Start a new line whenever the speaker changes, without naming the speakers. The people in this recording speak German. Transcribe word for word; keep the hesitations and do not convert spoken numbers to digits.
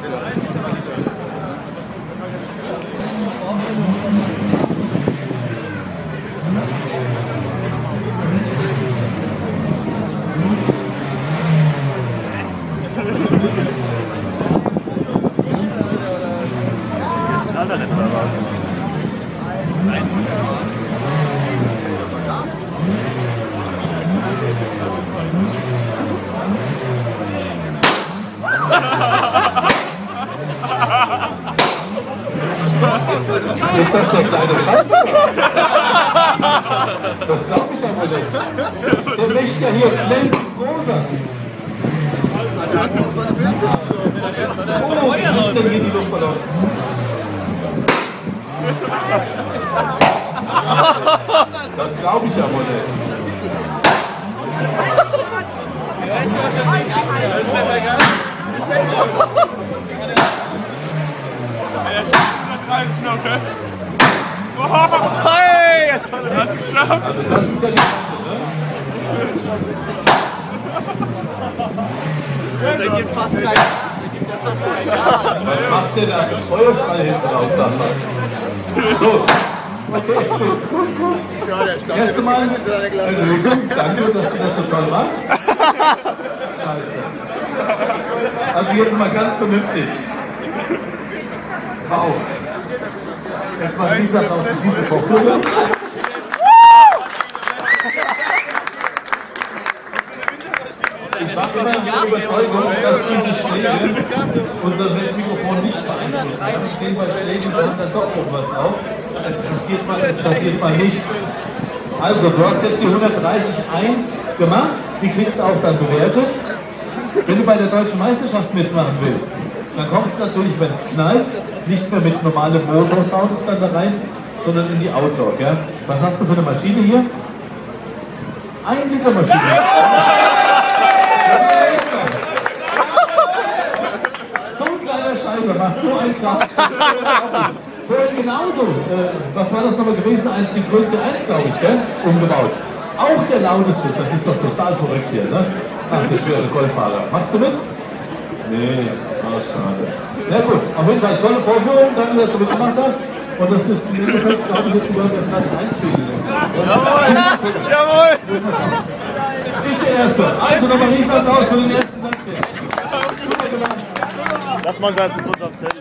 Ist das der kleine Schatz? Das glaube ich aber nicht. Der möchte ja hier glänzend rosa. Oh, wie ist denn hier die Luftballons? Das glaube ich aber nicht.
Hey, jetzt hat er es geschafft.
Also das ist ja die Sache, ne?
Da gibt fast kein, da gibt's ja fast kein Gas.
Was macht denn da? Feuerstrahl hinten raus, sag mal. So. Okay, gut, gut, gut. Erst einmal eine Lösung. Danke, dass du das so toll machst. Scheiße. Also jetzt mal ganz vernünftig. Auf. Erstmal wie gesagt auf diese Vorführung. Ich war immer der Überzeugung, dass diese Schläge unser Messmikrofon nicht beeinflussen. Also stehen bei Schlägen dann, dann doch irgendwas drauf. Es passiert mal, es passiert mal nicht. Also, du hast jetzt die hundertdreißig eins gemacht, die kriegst du auch dann bewertet. Wenn du bei der Deutschen Meisterschaft mitmachen willst, dann kommst du natürlich, wenn es knallt, nicht mehr mit normalem Motorsounds dann da rein, sondern in die Outdoor. Gell? Was hast du für eine Maschine hier? Ein Liter Maschine. So ein kleiner Scheiße macht so ein Kraft. Vorhin genauso. Äh, was war das nochmal gewesen? Eins, die Größe eins, glaube ich, gell? Umgebaut. Auch der lauteste. Das ist doch total verrückt hier, ne? Ach, der schwere Golffahrer. Machst du mit? Nee, oh, schade. Na gut, auf jeden Fall tolle Vorführung, danke, dass du mitgemacht hast. Und das ist im Endeffekt, glaube ich, jetzt über der Platz eins Spiegel.
Jawohl! Jawohl!
Ist der Erste. Also nochmal Riesapplaus für den ersten Dank. Super gemacht.
Lass mal uns halt mit unserem Zettel.